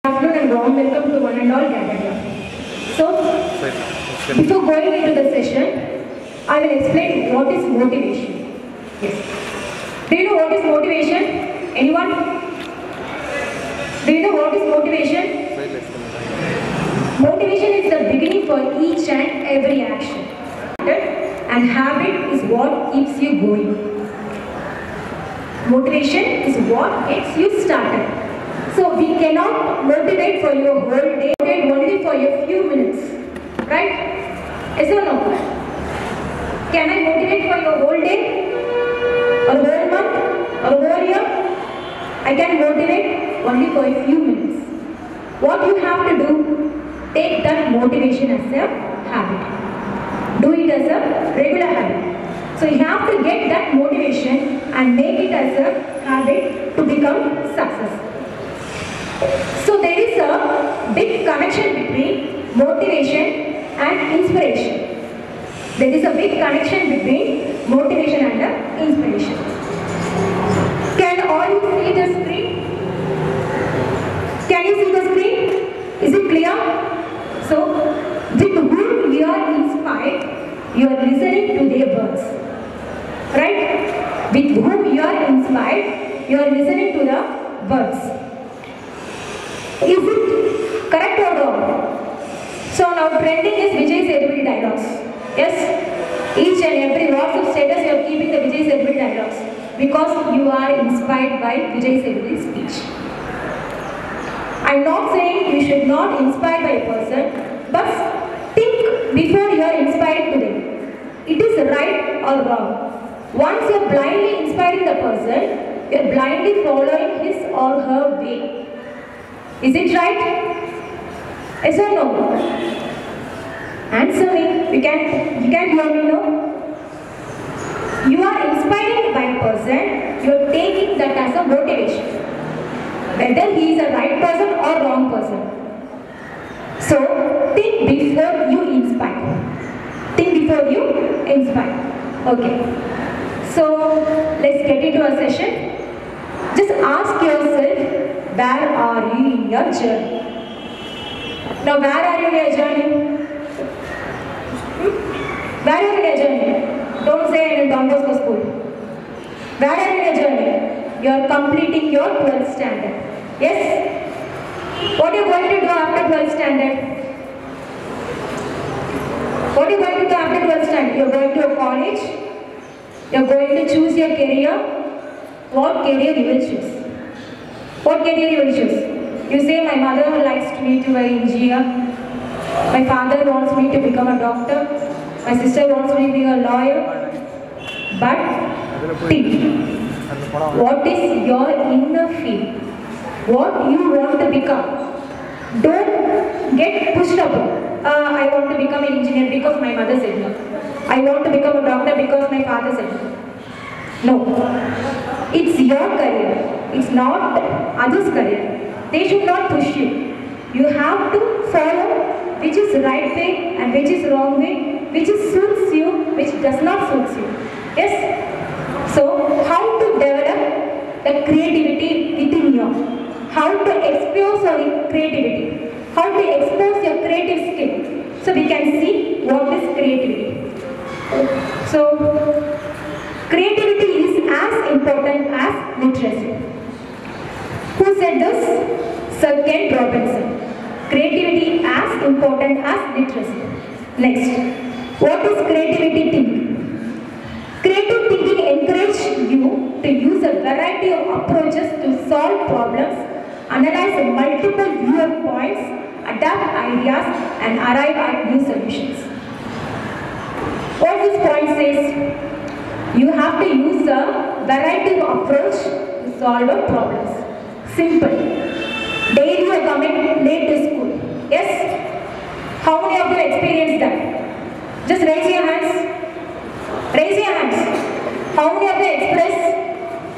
Good afternoon and warm welcome to one and all gathered here. So, before going into the session, I will explain what is motivation. Yes. Do you know what is motivation? Anyone? Do you know what is motivation? Motivation is the beginning for each and every action. And habit is what keeps you going. Motivation is what gets you started. So we cannot motivate for your whole day, only for a few minutes. Right? Yes or no? Can I motivate for your whole day? Or whole month? Or whole year? I can motivate only for a few minutes. What you have to do, take that motivation as a habit. Do it as a regular habit. So you have to get that motivation and make it as a habit to become successful. So there is a big connection between motivation and inspiration. There is a big connection between motivation and inspiration. Can all you see the screen? Can you see the screen? Is it clear? So, with whom you are inspired, you are listening to their words. Right? With whom you are inspired, you are listening to the words. Is it correct or wrong? So now trending is Vijay Sethupathi dialogues. Yes? Each and every WhatsApp status you are keeping the Vijay Sethupathi dialogues because you are inspired by Vijay Sethupathi's speech. I am not saying you should not inspire by a person, but think before you are inspired to them. It is right or wrong. Once you are blindly inspiring the person, you are blindly following his or her way. Is it right? Yes or no? Answer me. You can hear me, no? You are inspiring by a person, you are taking that as a motivation. Whether he is a right person or wrong person. So, think before you inspire. Think before you inspire. Okay. So, let's get into a session. Just ask yourself, where are you in your journey? Now, where are you in your journey? Where are you in your journey? Don't say in Don Bosco school. Where are you in your journey? You are completing your 12th standard. Yes? What are you going to do after 12th standard? What are you going to do after 12th standard? You are going to a college. You are going to choose your career. What career you will choose? What career you will choose? You say, my mother likes me to be an engineer. My father wants me to become a doctor. My sister wants me to be a lawyer. But think, what is your inner feel? What you want to become? Don't get pushed up. I want to become an engineer because my mother said no. I want to become a doctor because my father said no. No. It's your career. It's not others' career. They should not push you. You have to follow which is right way and which is wrong way, which suits you, which does not suit you. Yes? So, how to develop the creativity within you? How to explore your creativity? How to expose your creative skill? So, we can see what is creativity. So, creativity is as important as literacy. Who said this? Sir Ken Robinson. Creativity as important as literacy. Next, what is creativity thinking? Creative thinking encourages you to use a variety of approaches to solve problems, analyze multiple viewpoints, adapt ideas, and arrive at new solutions. What this point says? You have to use a variety of approach to solve a problems. Simple. Daily you are coming late to school. Yes? How many of you experience that? Just raise your hands. Raise your hands. How many of you express?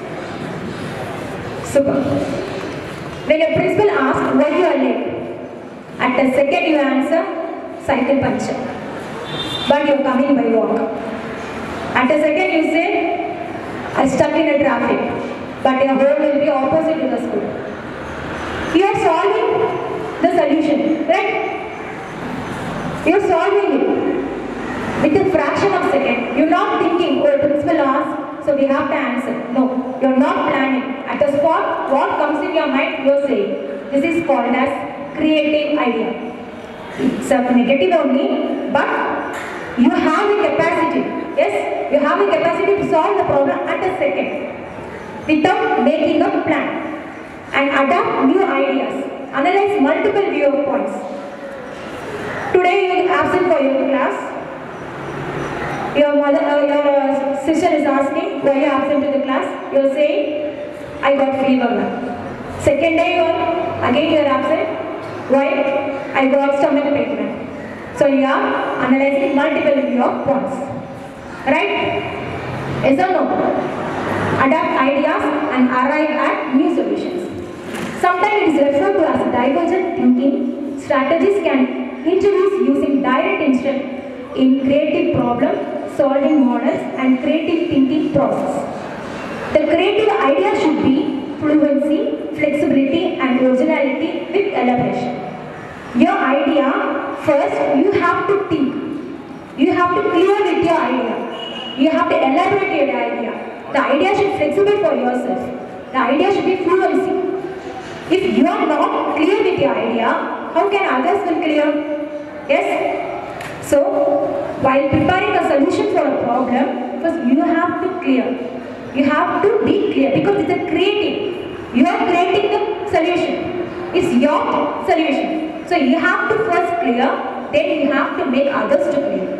Super. When your principal asks why you are late, at the second you answer, cycle puncture. But you are coming by walk. At a second you say, I stuck in a traffic. But your home will be opposite to the school. You are solving so we have to answer. No, you're not planning. At the spot, what comes in your mind, you're saying. This is called as creative idea. It's a negative only, but you have the capacity. Yes, you have the capacity to solve the problem at a second without making a plan and adapt new ideas. Analyze multiple viewpoints. Today you are absent for your class. Your sister is asking why you are absent to the class. You are saying, I got fever. Second day again you are absent. Why? I got stomach pain. So you are analyzing multiple viewpoints. Right? Yes or no? Adapt ideas and arrive at new solutions. Sometimes it is referred to as divergent thinking. Strategies can introduce using direct instruction in creative problem solving models and creative thinking process. The creative idea should be fluency, flexibility and originality with elaboration. Your idea, first you have to think. You have to clear with your idea. You have to elaborate your idea. The idea should be flexible for yourself. The idea should be fluency. If you are not clear with your idea, how can others will clear? Yes? So, while preparing a solution for a problem, first you have to clear. You have to be clear because it's a creative. You are creating the solution. It's your solution. So you have to first clear, then you have to make others to clear.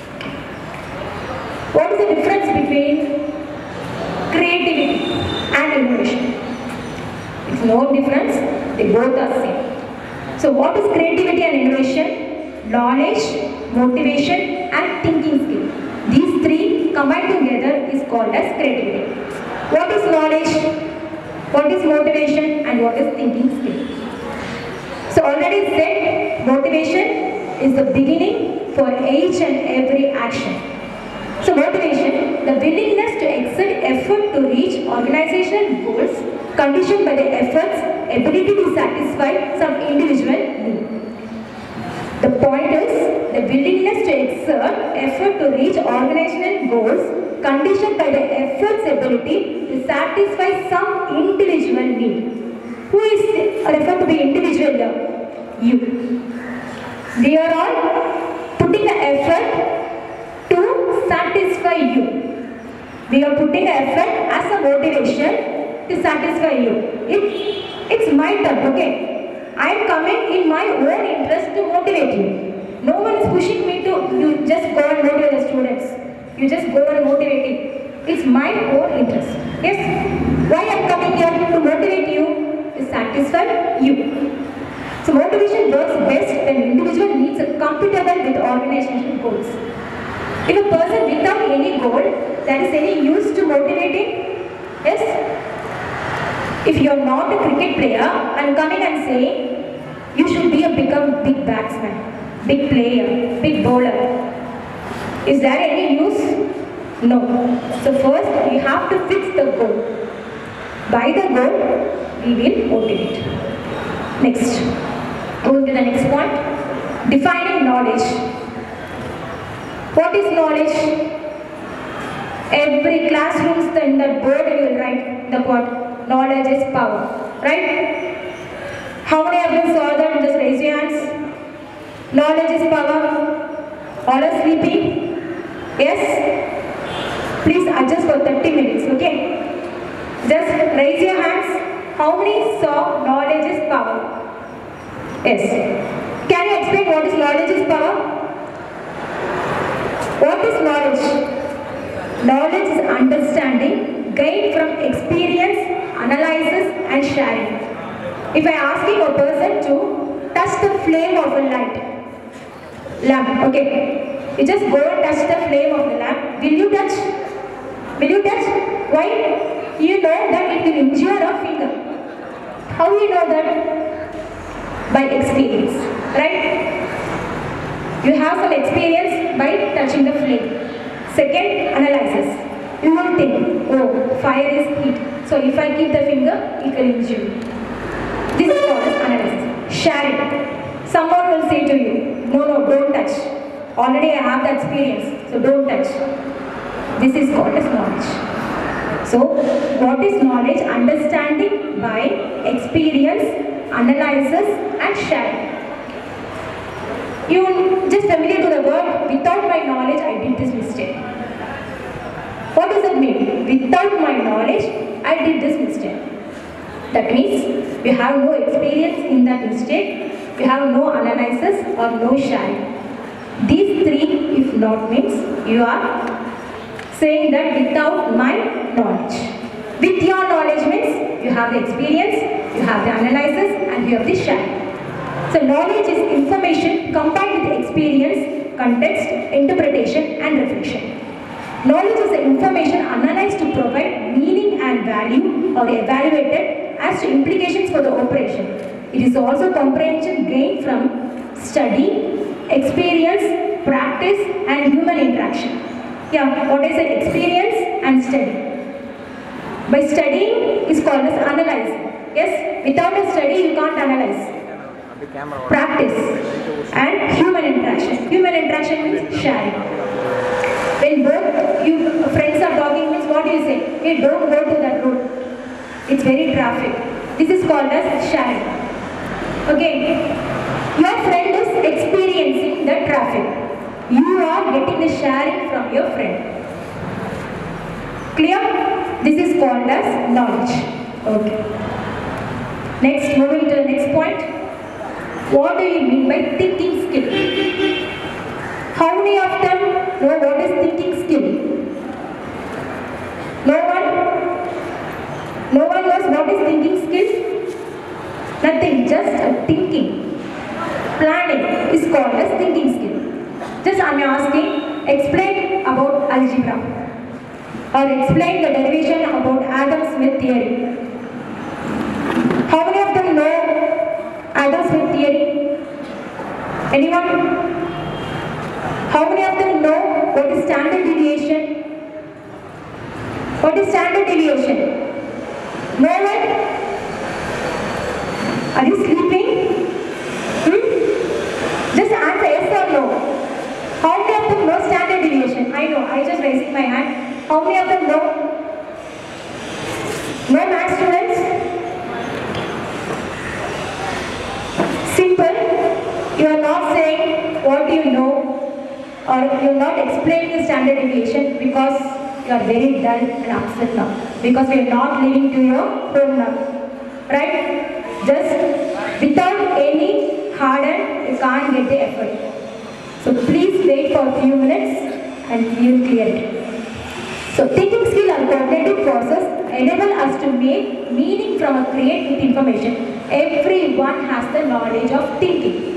What is the difference between creativity and innovation? It's no difference, they both are same. So what is creativity and innovation? Knowledge, motivation and thinking skill. These three combined together is called as creativity. What is knowledge? What is motivation and what is thinking skill? So already said, motivation is the beginning for each and every action. So motivation, the willingness to exert effort to reach organizational goals conditioned by the effort's ability to satisfy some individual need. The point is, the willingness to exert effort to reach organizational goals conditioned by the effort's ability to satisfy some individual need. Who is referred to be individual here? You. We are all putting the effort to satisfy you. We are putting the effort as a motivation to satisfy you. It's my turn, okay? I am coming in my own interest to motivate you. No one is pushing me to, you just go and motivate the students. You just go and motivate it. It's my own interest. Yes? Why I am coming here to motivate you? To satisfy you. So motivation works best when individual needs are compatible with organizational goals. If a person without any goal, there is any use to motivating? Yes? If you are not a cricket player, I am coming and saying, you should become big batsman, big player, big bowler. Is there any use? No. So first, you have to fix the goal. By the goal, we will motivate. Next, going to the next point, defining knowledge. What is knowledge? Every classroom in that board you will write the quote, knowledge is power, right? How many of you saw that? Just raise your hands. Knowledge is power. All are sleeping? Yes? Please adjust for 30 minutes, okay? Just raise your hands. How many saw knowledge is power? Yes. Can you explain what is knowledge is power? What is knowledge? Knowledge is understanding gained from experience, analysis and sharing. If I ask a person to touch the flame of a lamp, okay, you just go and touch the flame of the lamp. Will you touch? Will you touch? Why? You know that it will injure a finger. How you know that? By experience, right? You have some experience by touching the flame. Second, analysis. You will think, oh, fire is heat. So if I keep the finger, it will injure me. This is called as analysis. Sharing. Someone will say to you, no, don't touch. Already I have the experience, so don't touch. This is called as knowledge. So, what is knowledge? Understanding by experience, analysis and sharing. You just familiar to the word, without my knowledge I did this mistake. What does it mean? Without my knowledge I did this mistake. That means we have no experience in that mistake, we have no analysis or no sharing. These three if not means you are saying that without my knowledge. With your knowledge means you have the experience, you have the analysis and you have the sharing. So knowledge is information combined with experience, context, interpretation and reflection. Knowledge is the information analyzed to provide meaning and value or evaluated as to implications for the operation. It is also comprehension gained from study, experience, practice and human interaction. Yeah, what is the experience and study? By studying is called as analyzing. Yes, without a study you can't analyze. Practice and human interaction. Human interaction means sharing. When both you friends are talking means what do you say? Hey, don't go to that road. It's very traffic. This is called as sharing. Okay. Your friend is experiencing the traffic. You are getting the sharing from your friend. Clear? This is called as knowledge. Okay. Next, moving to the next point. What do you mean by thinking skill? How many of them know what is thinking skill? No one? No one knows what is thinking skill? Nothing, just a thinking. Planning is called as thinking skill. Just I am asking, explain about algebra or explain the derivation about Adam Smith theory. How many of them know Adam Smith theory? Anyone? How many of them know what is standard deviation? What is standard deviation? No one? Are you sleeping? Just answer yes or no. How many of them know standard deviation? I know, I just raising my hand. How many of them know? No math students? Simple. You are not saying what do you know or you are not explaining the standard deviation because you are very dull and upset now. Because we are not leaving to your home now. Right? Just without any harden, you can't get the effort. So please wait for a few minutes and we will clear it. So thinking skill or cognitive process enable us to make meaning from a create with information. Everyone has the knowledge of thinking.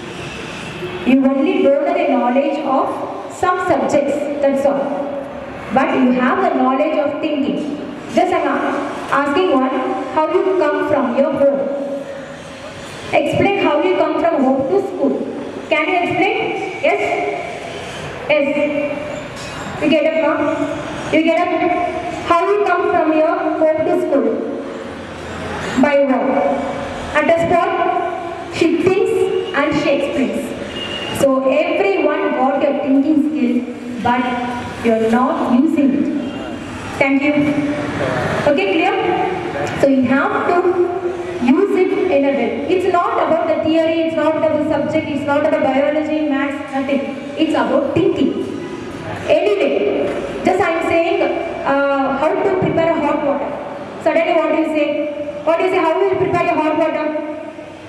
You only don't have the knowledge of some subjects, that's all. But you have the knowledge of thinking. Just I'm asking one, how you come from your home? Explain how you come from home to school. Can you explain? Yes? Yes. You get up now? You get up? How you come from your home to school? By walk. At a spot, she thinks and she explains. So everyone got your thinking skill, but you are not using it. Thank you. Okay, clear? So you have to use it in a way. It's not about the theory, it's not about the subject, it's not about biology, maths, nothing. It's about thinking. Anyway, just I am saying how to prepare a hot water. Suddenly what do you say? What do you say? How will you prepare your hot water?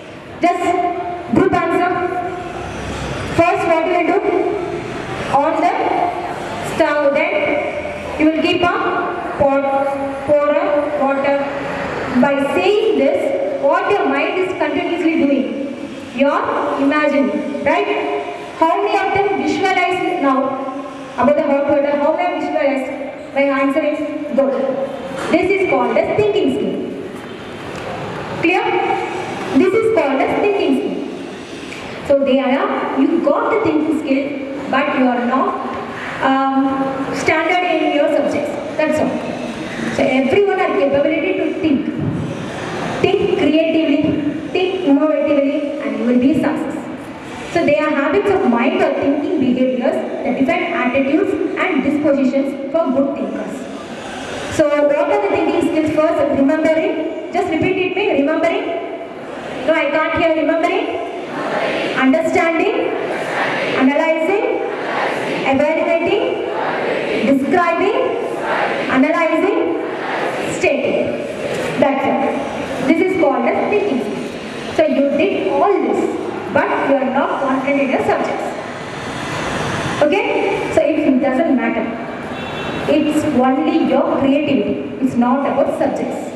Just group answer. First what you will do? On the stove, then you will keep a pot, pour a water. By saying this, what your mind is continuously doing? You are imagining, right? How many of them visualize now about the hot water? How many visualize? My answer is good. This is called as thinking skill. Clear? This is called as thinking skill. So you got the thinking skill, but you are not standard in your subjects. That's all. So everyone has the ability to think. Think creatively, think innovatively, and you will be a success. So they are habits of mind or thinking behaviors that define attitudes and dispositions for good thinkers. So what are the thinking skills first? Remembering. Just repeat it me. Remembering. No, I can't hear. Remembering. Understanding. Analyzing. Evaluating. Describing. Analyzing. Stating. That's it. This is called as thinking skills. So you did all this, but you are not confident in your subjects. Okay? So it doesn't matter. It's only your creativity. It's not about subjects.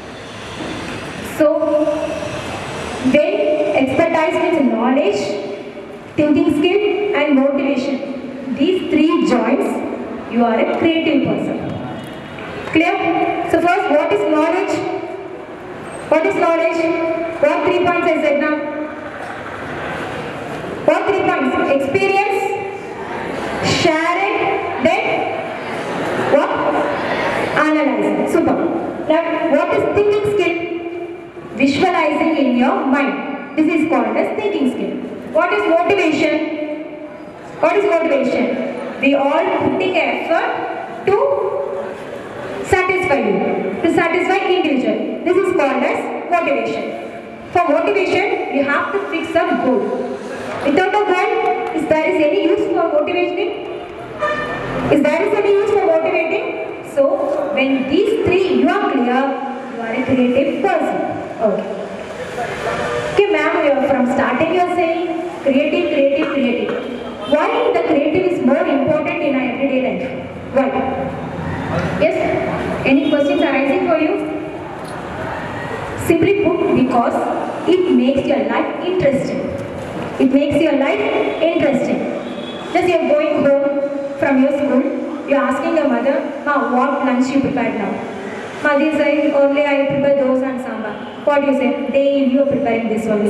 So, when expertise means knowledge, thinking skill and motivation. These three joins, you are a creative person. Clear? So first, what is knowledge? What is knowledge? What 3 points I said now? What 3 points? Experience, share it, then what? Analyze. Super. Now, what is thinking skill? Visualizing in your mind. This is called as thinking skill. What is motivation? What is motivation? We all putting effort to satisfy you, to satisfy individual. This is called as motivation. For motivation, you have to fix a goal. Without a goal, is there any use for motivating? Is there any use for motivating? So, when these three you are clear, you are a creative person. Okay. Okay, ma'am, you are from starting you are saying creative, creative, creative. Why the creative is more important in our everyday life? Why? Yes? Any questions arising for you? Simply put, because it makes your life interesting. It makes your life interesting. Just you are going home from your school, you are asking your mother, what lunch you prepared now? Mother is saying, only I prepare dosa and sambar. What do you say? Daily you are preparing this only.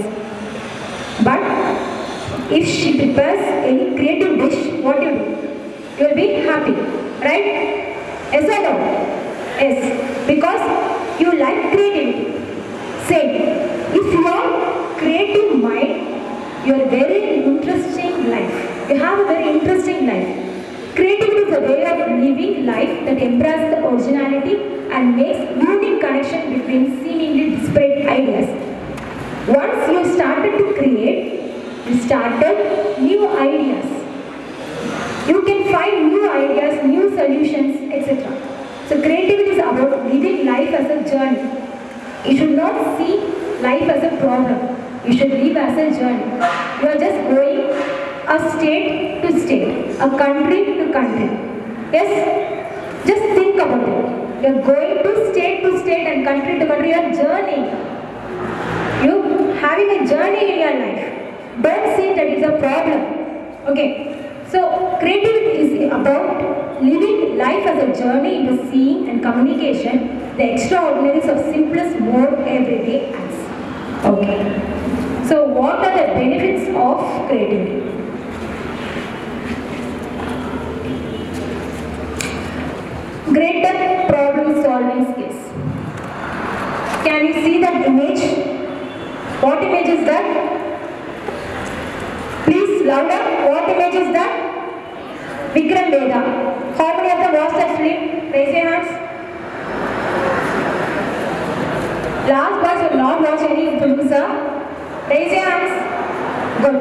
But if she prepares any creative dish, what do? You will be happy, right? Yes or no? Yes, because you like creativity. Same. If you are creative mind, you are very interesting life. You have a very interesting life. Creativity is a way of living life that embraces the originality and makes unique connection between seemingly disparate ideas. Once you started to create, you started new ideas. You can find new ideas, new solutions, etc. So creativity is about living life as a journey. You should not see life as a problem. You should live as a journey. You are just going a state to state, a country to country. Yes? Just think about it. You are going to state and country to country. You are journeying. You having a journey in your life. Don't say that it's a problem. Okay. So creativity is about living life as a journey into seeing and communication the extraordinaries of simplest, more everyday acts. Okay. So what are the benefits of creativity? Greater problem solving skills. Can you see that image? What image is that? Please louder. What image is that? Vikram Vedha. How many of them watched that film? Raise your hands. Last boys will not watch any film, sir. Raise your hands. Good.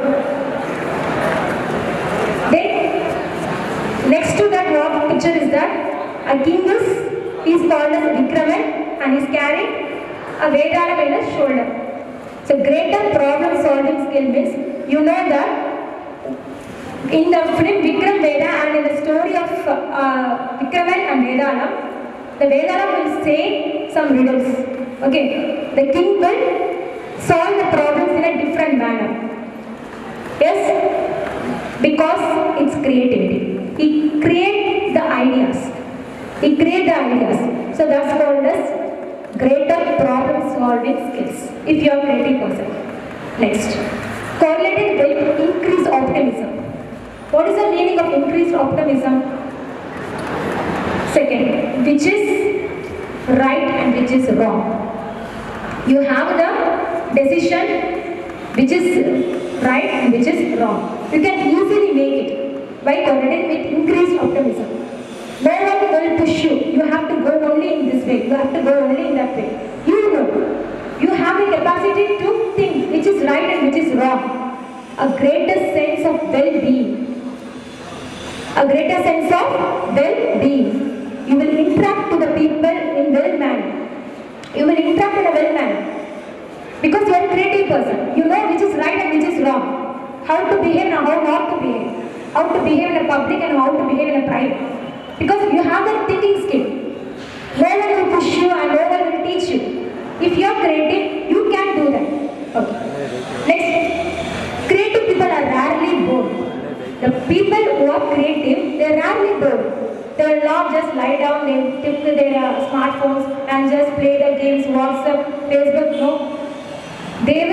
Then, next to that, what picture is that? A king is called as Vikraman and is carrying a Vedana in his shoulder. So, greater problem solving skill means you know that in the film Vikram Veda and in the story of Vikraman and Vedana, the Vedana will say some riddles. Okay, the king will solve the problems in a different manner. Yes, because it's creativity. He creates the ideas. He creates the ideas. So that's called as greater problem solving skills. If you are a creative person. Next, correlated with increased optimism. What is the meaning of increased optimism? Second, which is right and which is wrong. You have the decision which is right and which is wrong. You can easily make it by correlating with increased optimism. No one will push you. You have to go only in this way. You have to go only in that way. You know. You have the capacity to think which is right and which is wrong. A greater sense of well-being. A greater sense of well-being. You will interact to the people in well manner. You will interact in a well manner. Because you are a creative person. You know which is right and which is wrong. How to behave and how not to behave. How to behave in a public and how to behave in a private. Because you have that thinking skill. No one will push you and no one will teach you. If you are creative, you can do that. Okay. Next, creative people are rarely bored. The people who are creative, they are rarely bored. They will not just lie down, they will take their smartphones and just play the games, WhatsApp, Facebook. No. They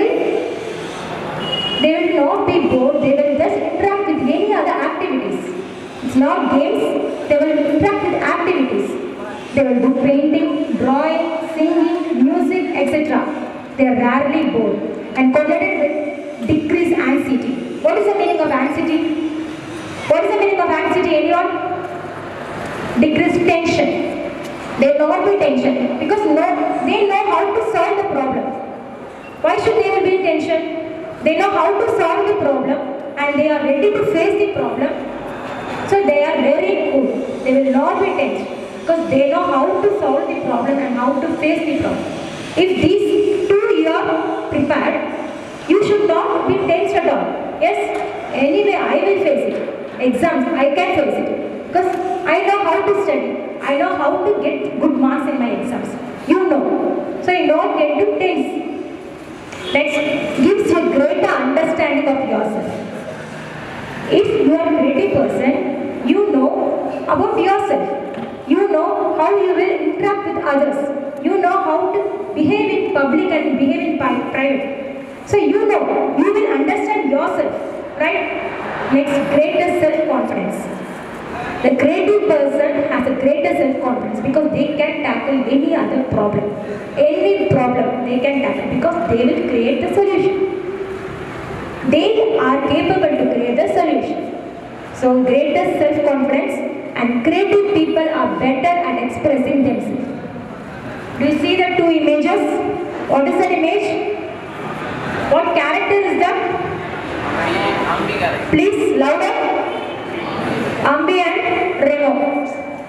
will not be bored. They will just interact with any other activities. It's not games. They will interact with activities. They will do painting, drawing, singing, music, etc. They are rarely bored and correlated with decreased anxiety. What is the meaning of anxiety? What is the meaning of anxiety, anyone? Decreased tension. They will not be tension because they know how to solve the problem. Why should they will be in tension? They know how to solve the problem and they are ready to face the problem. So they are very cool. They will not be tense. Because they know how to solve the problem and how to face the problem. If these two you are prepared, you should not be tensed at all. Yes, anyway I will face it. Exams, I can face it. Because I know how to study. I know how to get good marks in my exams. You know. So you don't get to tense. Next, gives you a greater understanding of yourself. If you are a creative person, you know about yourself. You know how you will interact with others. You know how to behave in public and behave in private. So you know, you will understand yourself, right? Next, greater self-confidence. The creative person has a greater self-confidence because they can tackle any other problem. Any problem they can tackle because they will create the solution. They are capable to create the solution. So greater self-confidence and creative people are better at expressing themselves. Do you see the two images? What is that image? What character is that? Ambi character. Please, louder. Ambi and Remo.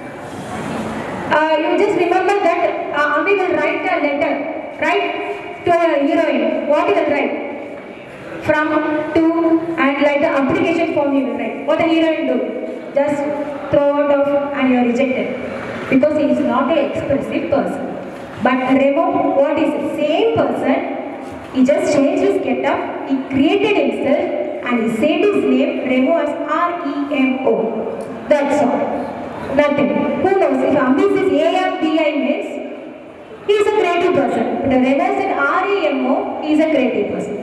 You just remember that Ambi will write a letter, right? To a heroine. What he will write? From, to, and like the application form he will write. What the heroine do? Just throw it off and you are rejected. Because he is not an expressive person. But Remo, what is the same person? He just changed his get-up, he created himself and he said his name Remo as R-E-M-O. That's all. Nothing. Who knows? If Ambi says A-R-B-I means, he is a creative person. But Remo said R-E-M-O, he is a creative person.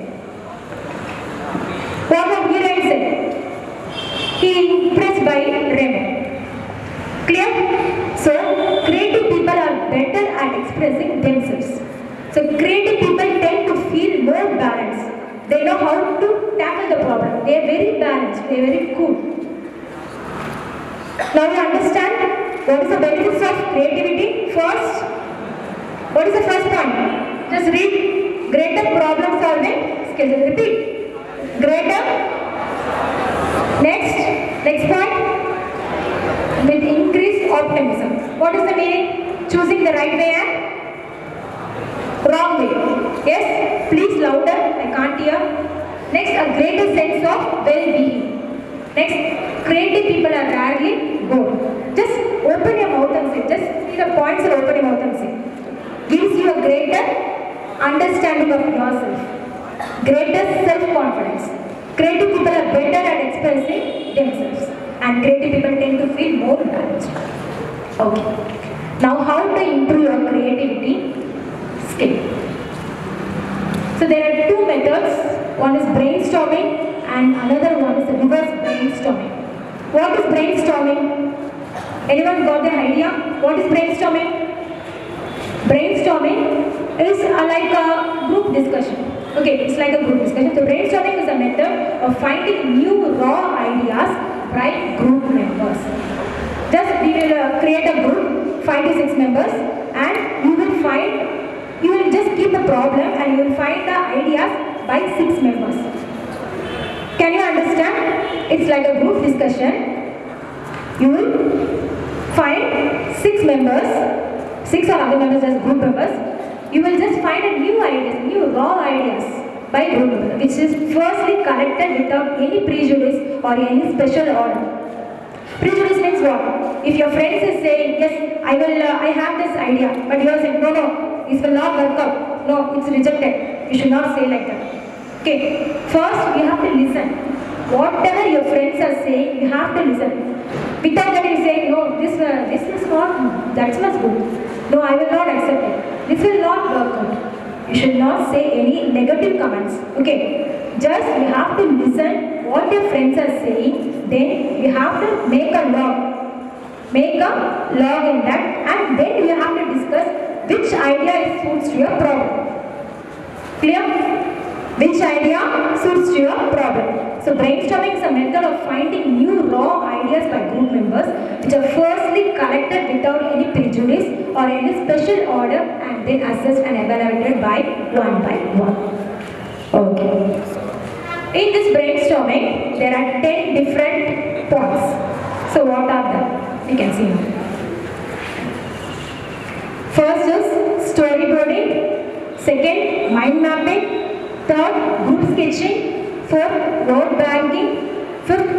What have heroine said? He impressed by Remo. Clear? So, creative people are better at expressing themselves. So, creative people tend to feel more balanced. They know how to tackle the problem. They are very balanced. They are very cool. Now, you understand what is the benefits of creativity? First, what is the first point? Just read. Greater problem solving skills. Repeat. Greater. Next point. With increased optimism. What is the meaning? Choosing the right way and wrong way. Yes? Please louder. I can't hear. Next, a greater sense of well-being. Next, creative people are rarely bored. Just open your mouth and say. Just see the points and open your mouth and say. Gives you a greater understanding of yourself. Greater self-confidence. Creative people are better at expressing themselves. And creative people tend to feel more balanced. Okay. Now, how to improve your creativity skill? So, there are two methods. One is brainstorming and another one is reverse brainstorming. What is brainstorming? Anyone got the idea? What is brainstorming? Brainstorming is like a group discussion. Okay, it's like a group discussion. So, brainstorming is a method of finding new raw ideas by group members. Just we will create a group, 5 to 6 members, and you will just keep the problem and you will find the ideas by 6 members. Can you understand? It's like a group discussion. You will find 6 members, 6 or other members as group members. You will just find a new ideas, new raw ideas by group members, which is firstly collected without any prejudice or any special order. Prejudice means what? If your friends is saying, yes, I have this idea, but you are saying, no, this will not work out. No, it's rejected. You should not say like that. Okay, first you have to listen. Whatever your friends are saying, you have to listen. Without that you say, no, this is not, that's not good. No, I will not accept it. This will not work out. You should not say any negative comments. Okay, just you have to listen what your friends are saying. Then you have to make a log in that, and then you have to discuss which idea suits to your problem. Clear? Which idea suits to your problem. So brainstorming is a method of finding new raw ideas by group members, which are firstly collected without any prejudice or any special order, and then assessed and evaluated by one. Okay. In this brainstorming, there are 10 different points. So what are them? You can see now. First is storyboarding. Second, mind mapping. Third, group sketching. Fourth, word banking. Fifth,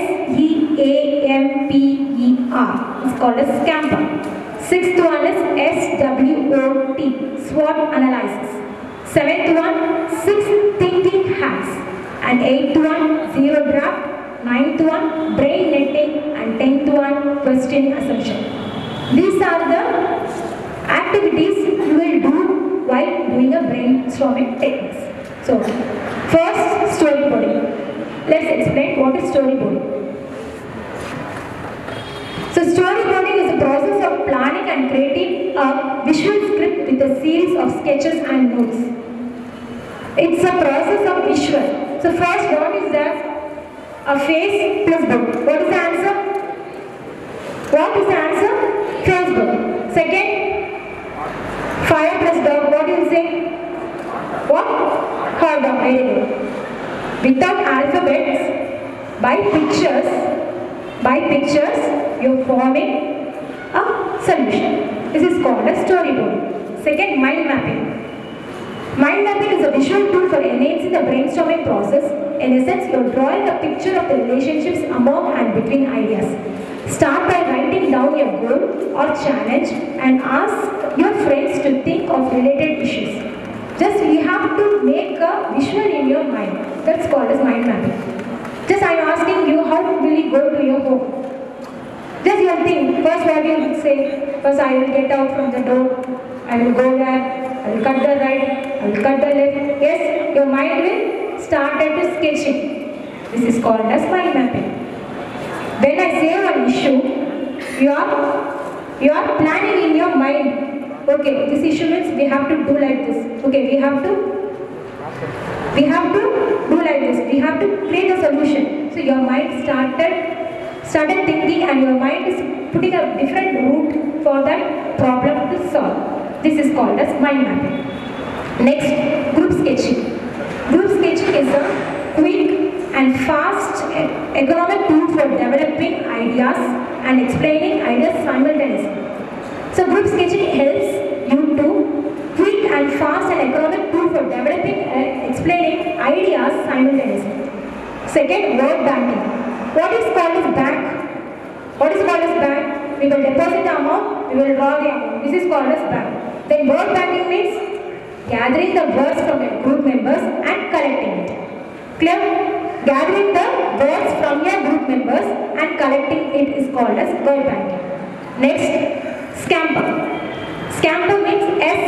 SEAMPER. It's called as Scamper. Sixth one is SWOT, SWOT analysis. Seventh one, 6 thinking hacks. And 8th one, zero draft. 9th one, brain netting. And 10th one, question assumption. These are the activities you will do while doing a brainstorming techniques. So, first, storyboarding. Let's explain what is storyboarding. So, storyboarding is a process of planning and creating a visual script with a series of sketches and notes. It's a process of visual. So, first, what is that? A face plus book. What is the answer? What is the answer? Facebook. Second, fire plus dog. What do you say? What? Hot dog. Very good. Without alphabets, by pictures, you're forming a solution. This is called as storyboarding. Second, mind mapping. Mind mapping is a visual tool for enhancing the brainstorming process. In essence, you're drawing a picture of the relationships among and between ideas. Start by writing down your goal or challenge and ask your friends to think of related issues. Just you have to make a visual in your mind. That's called as mind mapping. Just I am asking you, how will you go to your home? Just you think, first what you will say, first I will get out from the door, I will go there, I will cut the right, I will cut the left. Yes, your mind will start at sketching. This is called as mind mapping. When I say an issue, you are planning in your mind. Okay, this issue means we have to do like this. Okay, we have to do like this. We have to create a solution. So your mind started thinking, and your mind is putting a different route for that problem to solve. This is called as mind mapping. Next, group sketching. Group sketching is a quick and fast economic tool for developing ideas and explaining ideas simultaneously. So group sketching helps you to quick and fast and economic tool for developing and explaining ideas simultaneously. Second, word banking. What is called as bank? What is called as bank? We will deposit the amount, we will draw the amount. This is called as bank. Then word banking means gathering the words from your group members and collecting it. Clear? Gathering the words from your group members and collecting it is called as word banking. Next, Scamper. Scamper means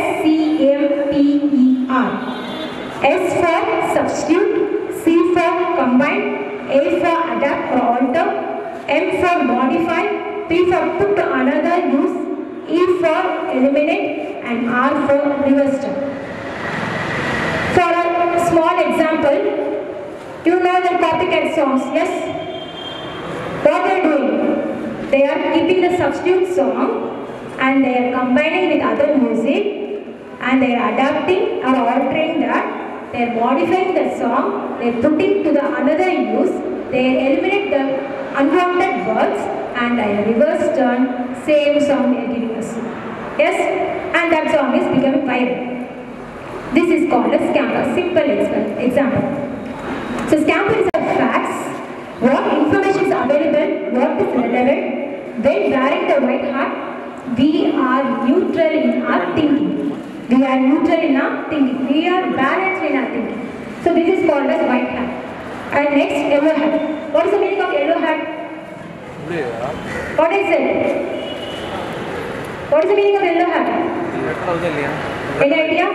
SCAMPER. S for substitute, C for combine, A for adapt or alter, M for modify, P for put to another use, E for eliminate, and R for reverse. For a small example, you know the copycat songs, yes? What they are doing? They are keeping the substitute song and they are combining with other music and they are adapting or altering that. They are modifying the song, they are putting to the another use, they eliminate the unwanted words and a reverse turn, same song they are giving us. Yes? And that song is becoming viral. This is called a scamper. Simple example. So scamper is a facts, what information is available, what is relevant. When wearing the white hat, we are neutral in our thinking. We are neutral in our thinking. We are balanced in our thinking. So this is called as white hat. And next, yellow hat. What is the meaning of yellow hat? What is it? What is the meaning of yellow hat? Any idea?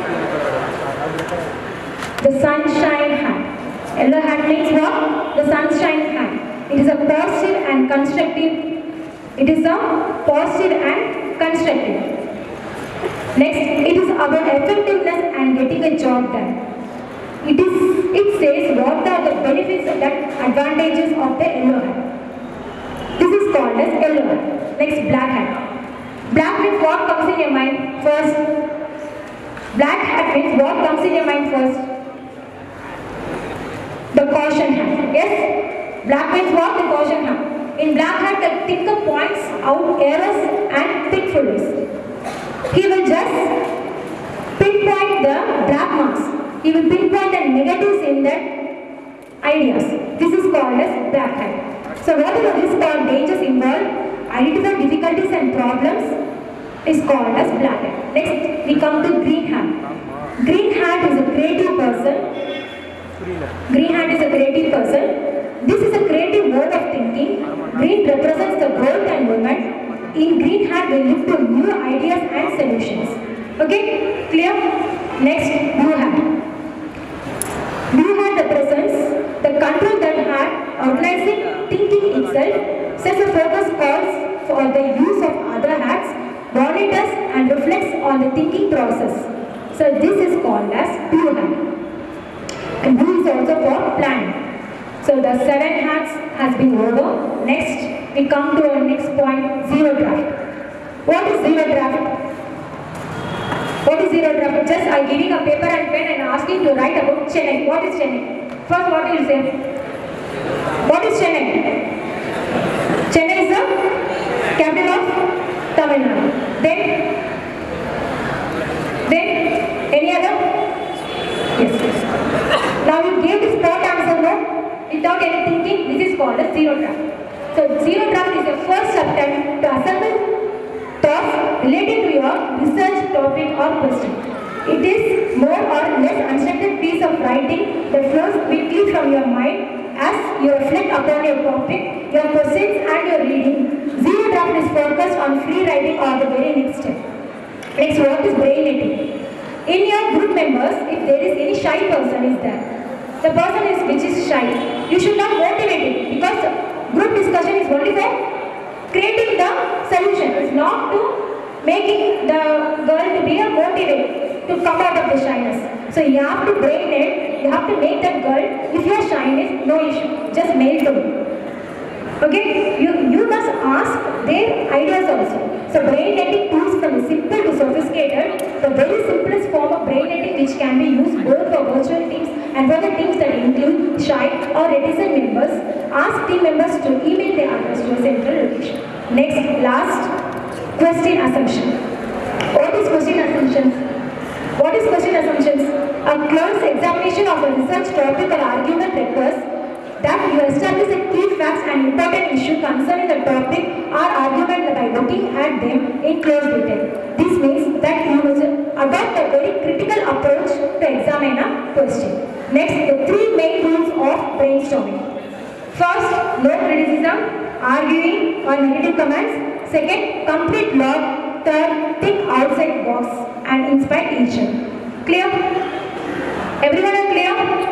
The sunshine hat. Yellow hat means what? The sunshine hat. It is a positive and constructive. It is a positive and constructive. Next, it is about effectiveness and getting a job done. It says what are the benefits and advantages of the yellow hat. This is called as yellow hat. Next, black hat. Black means what comes in your mind first? Black hat means what comes in your mind first? The caution hat. Yes? Black means what? The caution hat. In black hat, the thinker points out errors and pitfalls. He will just pinpoint the black marks. He will pinpoint the negatives in the ideas. This is called as black hat. So what is the risk or dangers involved? Identify difficulties and problems is called as black hat. Next, we come to green hat. Green hat is a creative person. Green hat is a creative person. This is a creative mode of thinking. Green represents the growth and movement. In green hat, we look to new ideas and solutions. Okay? Clear? Next, blue hat. Blue hat represents the control that hat organizing thinking itself, sets a focus calls for the use of other hats, monitors and reflects on the thinking process. So this is called as blue hat. And blue is also for planning. So the 7 hats has been over. Next, we come to our next point, zero draft. What is zero draft? What is zero draft? Just I giving a paper and pen and asking to write about Chennai. What is Chennai? First, what will you say? What is Chennai? Chennai is the capital of Tamil Nadu. Then any other? Yes. Now you gave the spot answer, no? Without any thinking, this is called a zero draft. So zero draft is your first attempt to assemble thoughts related to your research topic or question. It is more or less unstructured piece of writing that flows quickly from your mind as you reflect upon your topic, your questions and your reading. Zero draft is focused on free writing or the very next step. Next, what is brainletting? In your group members, if there is any shy person is there, the person which is shy, you should not motivate it because group discussion is only for creating the solution. It's not to making the girl to be a motivated to come out of the shyness. So you have to brain it, you have to make that girl, if you are shyness, no issue, just mail to me. Okay, you must ask their ideas also. So brainletting tools from simple to sophisticated, the very simplest form of brainletting which can be used both for virtual teams and for the teams that include shy or reticent members, ask team members to email their address to a central location. Next, last, question assumption. What is question assumptions? What is question assumptions? A close examination of a research topic or argument requires that you establish the key facts and important issue concerning the topic or argument by looking at them in close detail. This means that you must adopt a very critical approach to examine a question. Next, the 3 main rules of brainstorming. First, no criticism, arguing or negative comments. Second, complete log. Third, think outside box and inspire each other. Clear? Everyone are clear?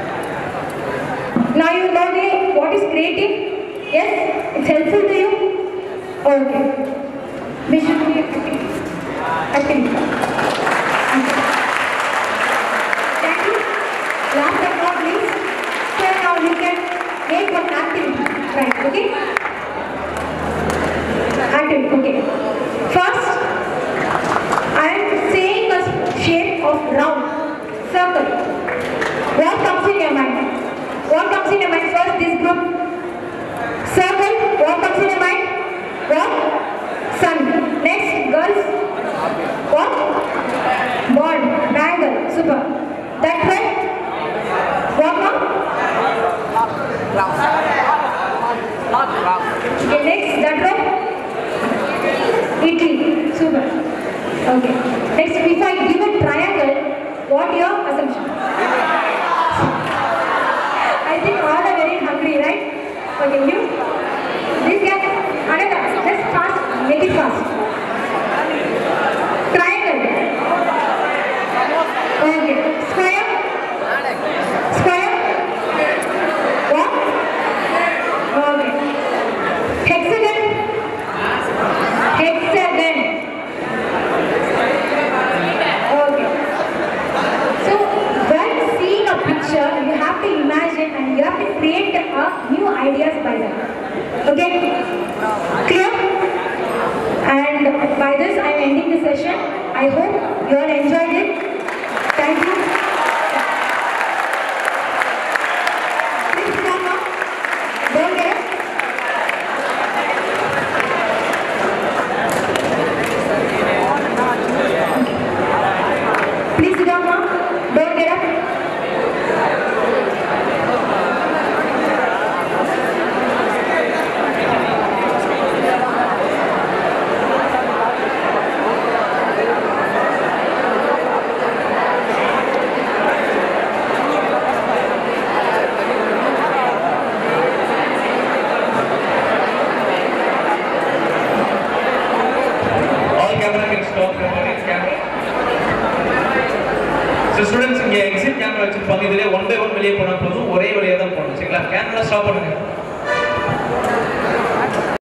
Now you know what is creative? Yes? It's helpful to you? Okay. We should be active. Thank you. Last but not least, so now you can make one activity. Right, okay? comes in your mind first? This group. Circle. What comes in your mind? What? Sun. Next, girls. What? Bond. Bangle. Super. That right? What now? Okay, next, that right? Italy. Super. Okay. Next, if I give a triangle, what your assumption? I think all are very hungry, right? Okay, you? This guy, another. Just fast. Make it fast. Triangle. Okay. Square. Square. What? Okay. Hexagon. Hexagon. Okay. So when seeing a picture, you have to imagine and you have to create new ideas by that. Okay? Clear? And by this I am ending the session. I hope you all enjoyed it. Thank you. Please come up. Don't get up. Please sit down now. Don't get up. Students இங்கே exit camera வச்சுருப்பாங்க. இதிலே 1 by 1 வெளியே போனால் போதும், ஒரே வழியாக தான் போகணும். சரிங்களா? கேமரா ஸ்டாப் பண்ணுங்க.